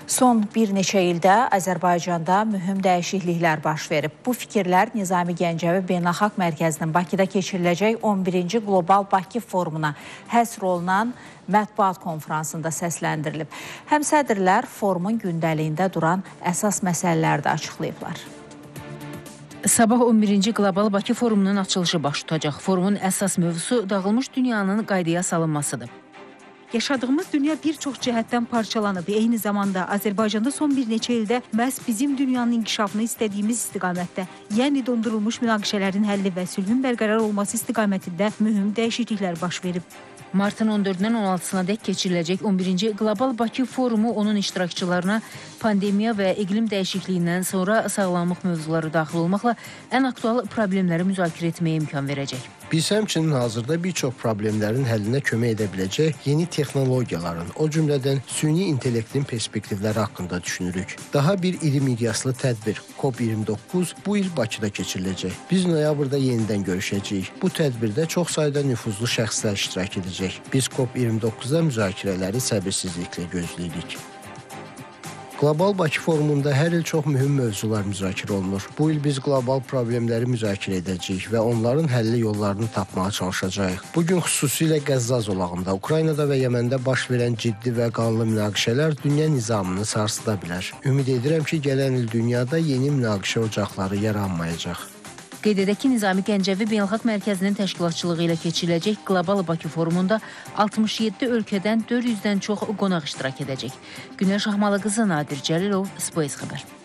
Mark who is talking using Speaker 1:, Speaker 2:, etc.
Speaker 1: Son bir neçə ildə Azərbaycanda mühüm dəyişikliklər baş verib. Bu fikirlər Nizami Gəncəvi Beynəlxalq Mərkəzinin Bakıda keçiriləcək 11-ci Qlobal Bakı Forumuna həsr olunan mətbuat konfransında səsləndirilib. Həmsədrlər forumun gündəliyində duran əsas məsələləri də açıqlayıblar.
Speaker 2: Sabah 11-ci Qlobal Bakı Forumunun açılışı baş tutacaq. Forumun əsas mövzusu dağılmış dünyanın qaydaya salınmasıdır.
Speaker 3: Yaşadığımız dünya bir çox cəhətdən parçalanıb. Eyni zamanda Azərbaycanda son bir neçə ildə məhz bizim dünyanın inkişafını istədiyimiz istiqamətdə, yəni dondurulmuş münaqişələrin həlli və sülhün bərqərar olması istiqamətində mühüm dəyişikliklər baş verib.
Speaker 2: Martın 14-dən 16-sına dək keçiriləcək 11-ci Qlobal Bakı Forumu onun iştirakçılarına pandemiya və iqlim dəyişikliyindən sonra sağlamlıq mövzuları daxil olmaqla ən aktual problemləri müzakirə etməyə imkan verəcək.
Speaker 4: Biz həmçinin hazırda bir çox problemlərin həllinə kömək edə biləcək yeni texnologiyaların, o cümlədən süni intellektin perspektivləri haqqında düşünürük. Daha bir iri miqyaslı tədbir COP29 bu il Bakıda keçiriləcək. Biz noyabrda yenidən görüşəcəyik. Bu tədbirdə çox sayda nüfuzlu şəxslər iştirak edəcək. Biz COP29-da müzakirələri səbirsizliklə gözləyirik. Qlobal Bakı Forumunda hər il çox mühüm mövzular müzakirə olunur. Bu il biz qlobal problemləri müzakirə edəcəyik və onların həlli yollarını tapmağa çalışacağıq. Bugün xüsusilə Qəzza zolağında, Ukraynada və Yəməndə baş verən ciddi və qanlı münaqişələr dünya nizamını sarsıda bilər. Ümid edirəm ki, gələn il dünyada yeni münaqişə ocaqları yaranmayacaq.
Speaker 2: Qeyd edək ki, Nizami Gəncəvi Beynəlxalq Mərkəzinin təşkilatçılığı ilə keçiriləcək Qlobal Bakı Forumunda 67 ölkədən 400-dən çox qonaq iştirak edəcək. Günəş Axmalı qızı, Nadir Cəlilov, Space xəbər.